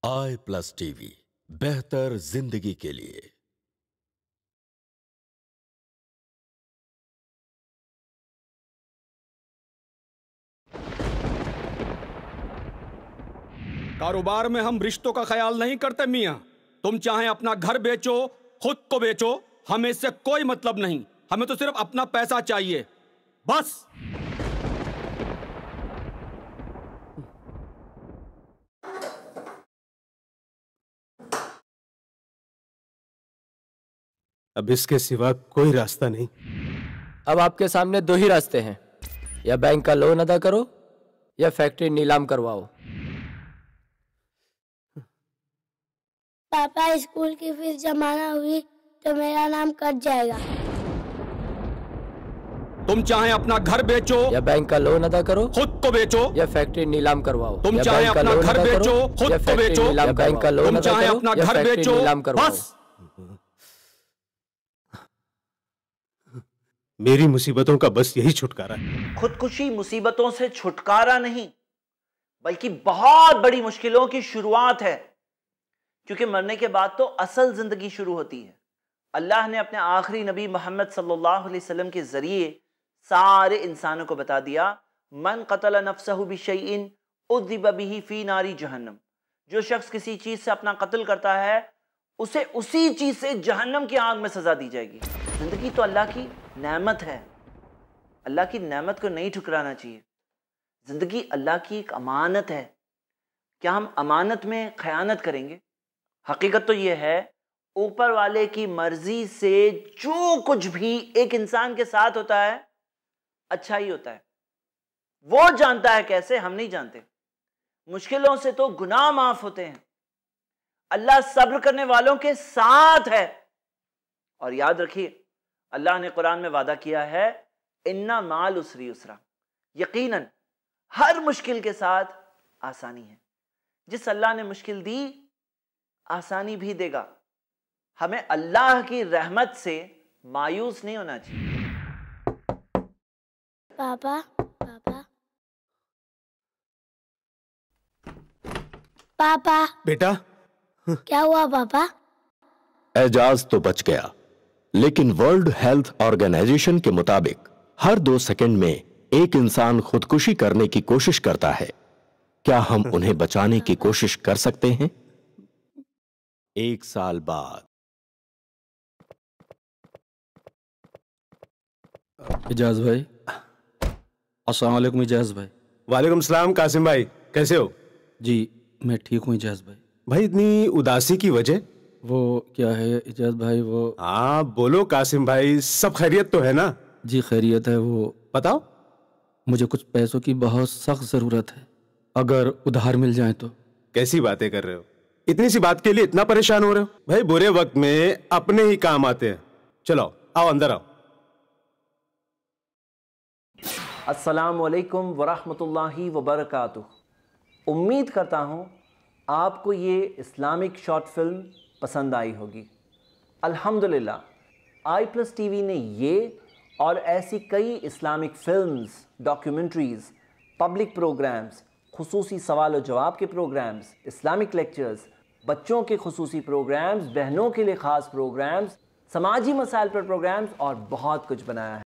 i+TV बेहतर जिंदगी के लिए। कारोबार में हम रिश्तों का ख्याल नहीं करते मियां। तुम चाहे अपना घर बेचो, खुद को बेचो, हमें इससे कोई मतलब नहीं। हमें तो सिर्फ अपना पैसा चाहिए, बस। अब इसके सिवा कोई रास्ता नहीं। अब आपके सामने दो ही रास्ते हैं, या बैंक का लोन अदा करो या फैक्ट्री नीलाम करवाओ। पापा, स्कूल की फीस जमा ना हुई तो मेरा नाम कट जाएगा। तुम चाहे अपना घर बेचो या बैंक का लोन अदा करो, खुद को बेचो या फैक्ट्री नीलाम करवाओ। तुम चाहे अपना घर बेचो, खुद को बेचो, या बैंक का लोन तुम अदा चाहे करो अपना या घर फैक्ट्री बेचो, नीलाम करवाओ। बस। मेरी मुसीबतों का बस यही छुटकारा है। खुदकुशी मुसीबतों से छुटकारा नहीं, बल्कि बहुत बड़ी मुश्किलों की शुरुआत है, क्योंकि मरने के बाद तो असल जिंदगी शुरू होती है। अल्लाह ने अपने आखिरी नबी मोहम्मद सल्लल्लाहु अलैहि वसल्लम के जरिए सारे इंसानों को बता दिया, मन क़तल नफ्सहु बिशैइन उज़िब बिही फी नारी जहन्नम। जो शख्स किसी चीज से अपना कत्ल करता है, उसे उसी चीज से जहन्नम की आग में सजा दी जाएगी। जिंदगी तो अल्लाह की नेमत है, अल्लाह की नेमत को नहीं ठुकराना चाहिए। जिंदगी अल्लाह की एक अमानत है। क्या हम अमानत में खयानत करेंगे? हकीकत तो यह है, ऊपर वाले की मर्जी से जो कुछ भी एक इंसान के साथ होता है अच्छा ही होता है। वो जानता है कैसे, हम नहीं जानते। मुश्किलों से तो गुनाह माफ होते हैं। अल्लाह सब्र करने वालों के साथ है। और याद रखिए, अल्लाह ने कुरान में वादा किया है, इन्ना माल उसरी उसरा, यकीनन हर मुश्किल के साथ आसानी है। जिस अल्लाह ने मुश्किल दी, आसानी भी देगा। हमें अल्लाह की रहमत से मायूस नहीं होना चाहिए। पापा, पापा, पापा, बेटा, क्या हुआ पापा? एजाज तो बच गया, लेकिन वर्ल्ड हेल्थ ऑर्गेनाइजेशन के मुताबिक हर 2 सेकंड में एक इंसान खुदकुशी करने की कोशिश करता है। क्या हम उन्हें बचाने की कोशिश कर सकते हैं? 1 साल बाद। इजाज भाई, अस्सलाम वालेकुम। इजाज भाई। वालेकुम सलाम कासिम भाई, कैसे हो? जी मैं ठीक हूँ इजाज भाई। भाई इतनी उदासी की वजह? वो क्या है इजाज भाई, वो हाँ बोलो कासिम भाई, सब खैरियत तो है ना? जी खैरियत है। वो बताओ। मुझे कुछ पैसों की बहुत सख्त जरूरत है, अगर उधार मिल जाए तो। कैसी बातें कर रहे हो? इतनी सी बात के लिए इतना परेशान हो रहे हो? भाई बुरे वक्त में अपने ही काम आते हैं। चलो आओ अंदर आओ। अस्सलाम वालेकुम वरहमतुल्लाहि वबरकातुह। उम्मीद करता हूँ आपको ये इस्लामिक शॉर्ट फिल्म पसंद आई होगी। अल्हम्दुलिल्लाह i+TV ने ये और ऐसी कई Islamic films, documentaries, public programs, खुसूसी सवाल और जवाब के प्रोग्राम्स, इस्लामिक लेक्चर्स, बच्चों के खुसूसी प्रोग्राम्स, बहनों के लिए ख़ास प्रोग्राम्स, समाजी मसाइल पर प्रोग्राम्स और बहुत कुछ बनाया है।